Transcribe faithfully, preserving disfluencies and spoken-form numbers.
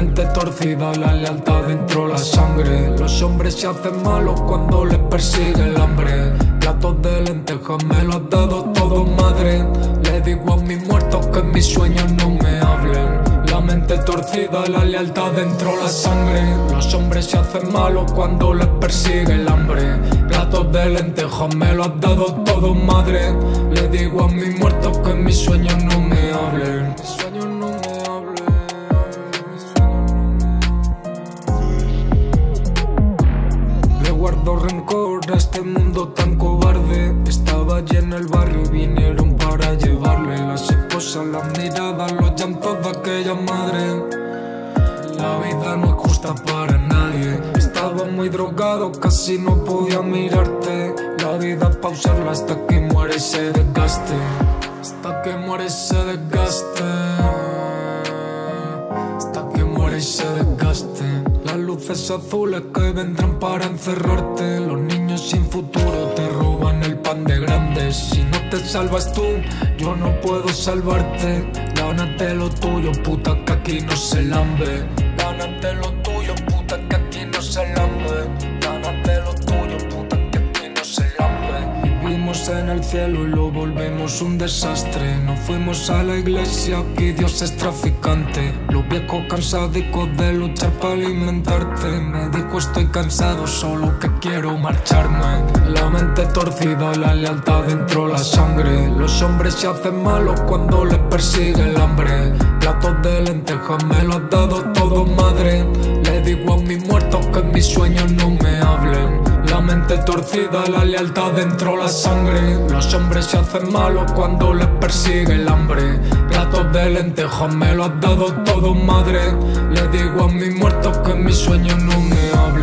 mente torcida, la lealtad dentro la sangre. Los hombres se hacen malos cuando les persigue el hambre. Platos de lentejas me lo has dado todo, madre. Le digo a mis muertos que en mis sueños no me hablen. La mente torcida, la lealtad dentro la sangre. Los hombres se hacen malos cuando les persigue el hambre. Platos de lentejas me lo has dado todo, madre. Le digo a mis muertos que en mis sueños no me hablen. Mis sueños no me hablen. Le guardo rencor a este mundo tan cobarde. Estaba allí en el barrio y vinieron para llevarle las esposas, las miradas, los llantos de aquella madre. La vida no es justa para nadie. Estaba muy drogado, casi no podía mirarte. La vida pausarla hasta que muere y se desgaste. Hasta que muere y se desgaste. Hasta que muere y se desgaste. Las luces azules que vendrán para encerrarte. Los niños sin futuro te roban el pan de grandes. Si no te salvas tú, yo no puedo salvarte. Gánate lo tuyo, puta, que aquí no se lambe. Gánate lo tuyo, puta, que aquí no se lambe. Gánate lo tuyo, puta, que aquí no se lambe. Vivimos en el cielo y lo volvemos un desastre. Nos fuimos a la iglesia, aquí Dios es traficante. Los viejos cansadicos de luchar para alimentarte. Me dijo estoy cansado, solo que quiero marcharme. La mente torcida, la lealtad dentro la sangre. Los hombres se hacen malos cuando les persigue el hambre. Platos de lentejas me lo has dado todo, madre. Le digo a mis muertos que en mis sueños no me hablen. La mente torcida, la lealtad dentro la sangre. Los hombres se hacen malos cuando les persigue el hambre. Platos de lentejas me lo has dado todo, madre. Le digo a mis muertos que en mis sueños no me hablen.